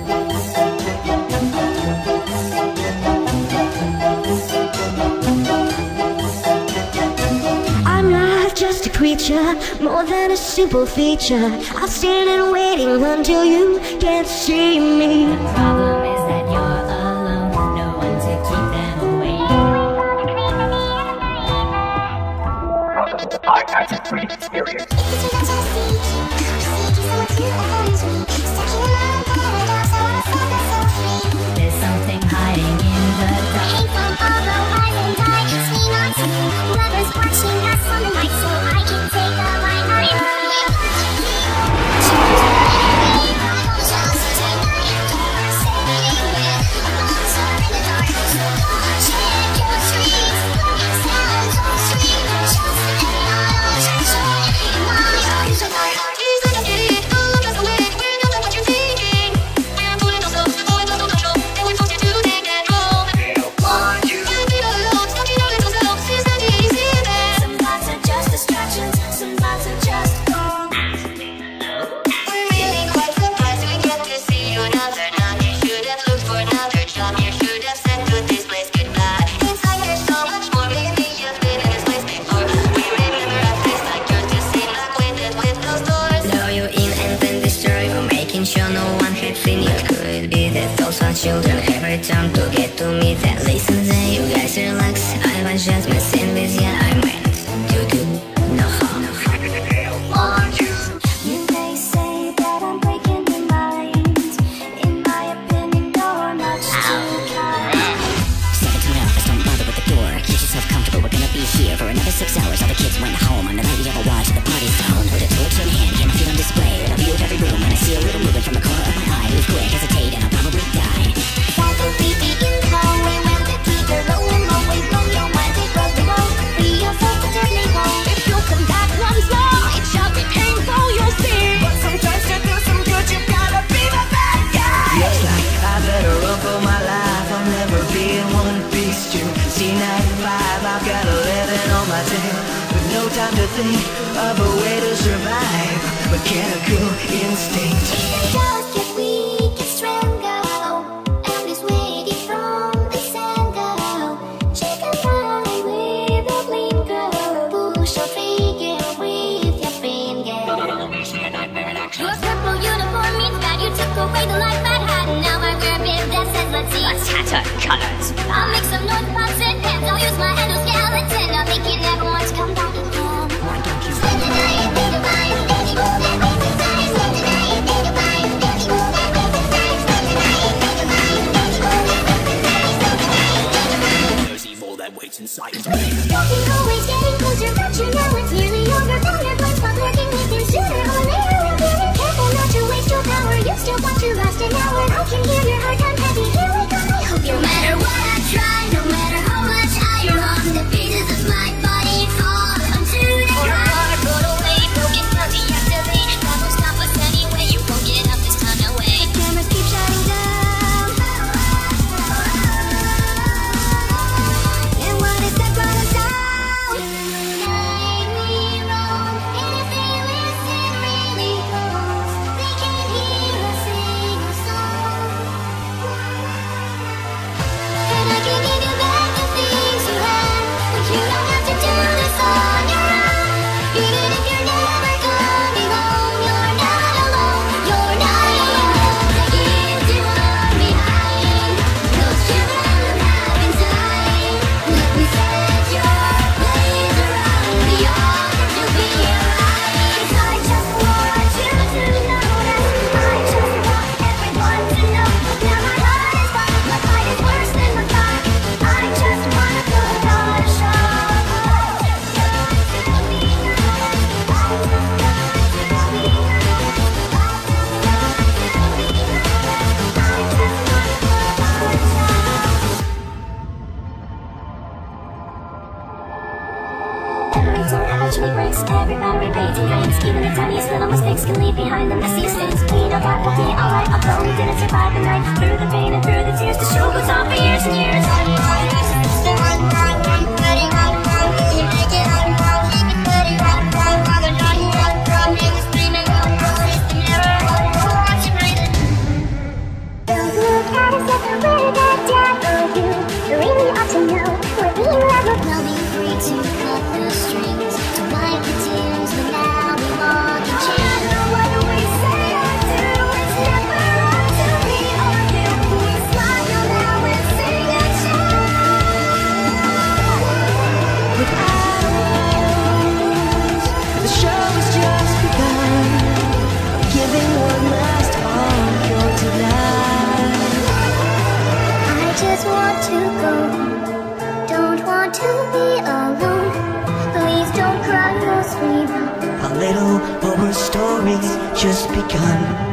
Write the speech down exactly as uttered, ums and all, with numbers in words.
I'm not just a creature, more than a simple feature. I'll stand and waiting until you can't see me. The problem is that you're alone, no one to keep them away. I had a great experience. There's something hiding in the dark. Lovers watching us on the night, so I can take a line. Children every time to get to me that listen say you guys relax. I was just messing with ya, I meant to do no harm. You may say that I'm breaking your mind. In my opinion, you're much too kind. Second to left, don't bother with the door. Get yourself comfortable, we're gonna be here for another six hours. All the kids went home on the night we ever watched the party zone. With a torch in hand, can I feel on display? And I view of every room, and I see a little movement from the corner of my eye. Move quick, hesitate, and I'll probably die. Time to think of a way to survive. Mechanical instinct. Just get weak, get stronger. And is waiting from the center. She can fly with a blinker. Push your trigger with your finger. Your purple uniform means that you took away the life I had. Now I wear a bib that says let's see. Let's tatter colors. I'll make some noise, pops and pants. I'll use my endoskeleton. I'll make you never want to come back again. Spend the night, think about it, baby, move that waist inside. Spend the night, think about it, baby, move that waist inside. Spend the night, think about it, baby, move that waist inside. Spend the night, think about it. There's evil that waits inside. Walking always getting closer, but you know it's nearly over. Found your place, but working with you sooner or later. We're getting careful not to waste your power. You still want to last an hour. I can hear your heart, I'm heavy. Here we go. I hope no matter what I try, no matter how much I run, the pieces of my body fall onto the ground. Put away, broken down, deactivate. That won't stop us anyway. You won't get up this time, no way. The cameras keep shutting down. And what is that gonna sound? Tonight we roam, and if they listen really close, they can hear us sing a song. And I can give you back the things you had, but you don't have to do this on your own. Even if you're never coming home, you're not alone. You're not alone. The years you are behind, those children have inside. Let me set your blaze around. We all have to be right. I just want you to know that I just want everyone to know. Now my heart is fine, my fight is worse than my fight. I just wanna put on a show. Every sort of actually breaks, every boundary maintains. Even the tiniest little mistakes can leave behind the messiest things. Clean up, I will be alright, although we didn't survive the night. Through the pain and through the tears, the show goes on for years and years. we're the dad for you. You really ought to know we're being level. We'll be free to cut the strings, to wipe the tears, but now we walk in chains. No matter what we say or do, it's never up to me or you. We smile now and sing a chant. With hours, the show has just begun. I'm giving one last encore tonight. I just want to go, don't want to be alone. Please don't cry, your sweet love. A little horror story's just begun.